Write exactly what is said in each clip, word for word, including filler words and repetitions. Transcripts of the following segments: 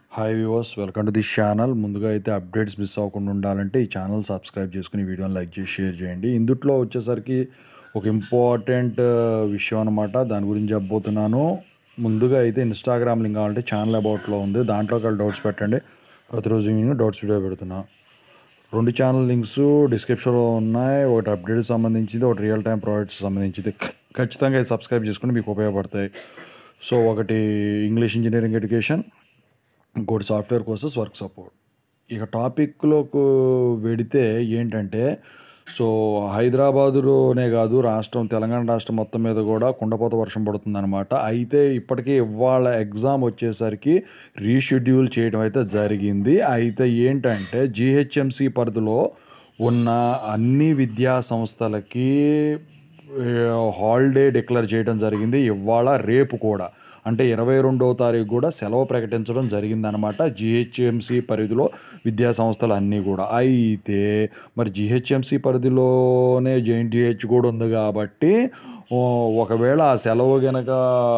Hi viewers, welcome to this channel. ముందుగా అయితే updates miss అవ్వకుండా ఉండాలంటే ఈ ఛానల్ సబ్స్క్రైబ్ చేసుకుని వీడియోని లైక్ చేసి షేర్ చేయండి. ఇందుట్లో వచ్చేసరికి ఒక ఇంపార్టెంట్ విషయం అనమాట. దాని గురించి చెప్పబోతున్నాను. ముందుగా అయితే ఇన్స్టాగ్రామ్ లింక్ కావాలంటే ఛానల్ అబౌట్లో ఉంది, దాంట్లోకి వెళ్ళి డౌట్స్ పెట్టండి. ప్రతిరోజు నేను డౌట్స్ వీడియో పెడుతున్నా. రెండు ఛానల్ లింక్స్ డిస్క్రిప్షన్లో ఉన్నాయి. ఒకటి అప్డేట్స్ సంబంధించింది, ఒకటి రియల్ టైం ప్రాజెక్ట్స్ సంబంధించింది. ఖచ్చితంగా ఇది సబ్స్క్రైబ్ చేసుకుని మీకు ఉపయోగపడతాయి. సో ఒకటి ఇంగ్లీష్ ఇంజనీరింగ్ ఎడ్యుకేషన్, ఇంకోటి సాఫ్ట్వేర్ కోర్సెస్ వర్క్ సపోర్ట్. ఇక టాపిక్లోకి వెడితే ఏంటంటే, సో హైదరాబాదులోనే కాదు, రాష్ట్రం తెలంగాణ రాష్ట్రం మొత్తం మీద కూడా కుండపోత వర్షం పడుతుందన్నమాట. అయితే ఇప్పటికీ ఇవాళ ఎగ్జామ్ వచ్చేసరికి రీషెడ్యూల్ చేయడం అయితే జరిగింది. అయితే ఏంటంటే జిహెచ్ఎంసి పరిధిలో ఉన్న అన్ని విద్యా సంస్థలకి హాలిడే డిక్లేర్ చేయడం జరిగింది. ఇవాళ రేపు కూడా, అంటే ఇరవై రెండవ తారీఖు కూడా సెలవు ప్రకటించడం జరిగిందనమాట జిహెచ్ఎంసి పరిధిలో విద్యా సంస్థలు అన్నీ కూడా. అయితే మరి జిహెచ్ఎంసి పరిధిలోనే జేఎన్టీహెచ్ కూడా ఉంది కాబట్టి ఒకవేళ ఆ సెలవు కనుక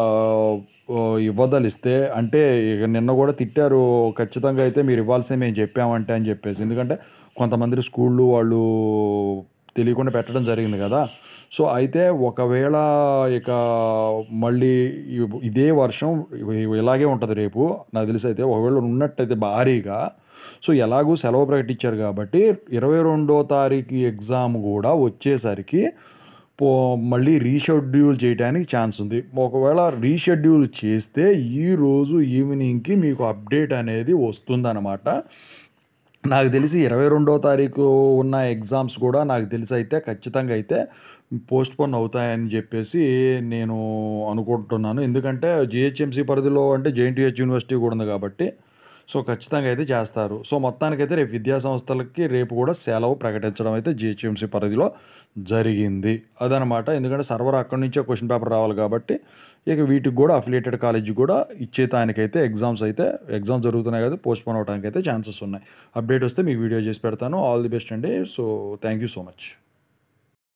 ఇవ్వదలిస్తే, అంటే ఇక నిన్న కూడా తిట్టారు ఖచ్చితంగా అయితే మీరు ఇవ్వాల్సిందే మేము చెప్పామంటే అని చెప్పేసి. ఎందుకంటే కొంతమంది స్కూళ్ళు వాళ్ళు తెలియకుండా పెట్టడం జరిగింది కదా. సో అయితే ఒకవేళ ఇక మళ్ళీ ఇదే వర్షం ఇలాగే ఉంటుంది రేపు నాకు తెలిసి. అయితే ఒకవేళ ఉన్నట్టయితే భారీగా, సో ఎలాగూ సెలవు ప్రకటించారు కాబట్టి ఇరవై రెండో తారీఖు ఎగ్జామ్ కూడా వచ్చేసరికి పో మళ్ళీ రీషెడ్యూల్ చేయడానికి ఛాన్స్ ఉంది. ఒకవేళ రీషెడ్యూల్ చేస్తే ఈరోజు ఈవినింగ్కి మీకు అప్డేట్ అనేది వస్తుందన్నమాట. నాకు తెలిసి ఇరవై రెండో తారీఖు ఉన్న ఎగ్జామ్స్ కూడా నాకు తెలిసి అయితే ఖచ్చితంగా అయితే పోస్ట్పోన్ అవుతాయని చెప్పేసి నేను అనుకుంటున్నాను. ఎందుకంటే జిహెచ్ఎంసి పరిధిలో అంటే జేఎన్టీహెచ్ యూనివర్సిటీ కూడా ఉంది కాబట్టి సో ఖచ్చితంగా అయితే చేస్తారు. సో మొత్తానికైతే రేపు విద్యా సంస్థలకి రేపు కూడా సెలవు ప్రకటించడం అయితే జిహెచ్ఎంసి పరిధిలో జరిగింది అదనమాట. ఎందుకంటే సర్వర్ అక్కడి నుంచే క్వశ్చన్ పేపర్ రావాలి కాబట్టి ఇక వీటికి కూడా అఫిలియేటెడ్ కాలేజీ కూడా ఇచ్చేదానికైతే ఎగ్జామ్స్ అయితే ఎగ్జామ్స్ జరుగుతున్నాయి కదా, పోస్ట్పోన్ అవడానికి అయితే ఛాన్సెస్ ఉన్నాయి. అప్డేట్ వస్తే మీకు వీడియో చేసి పెడతాను. ఆల్ ది బెస్ట్ అండి. So thank you so much.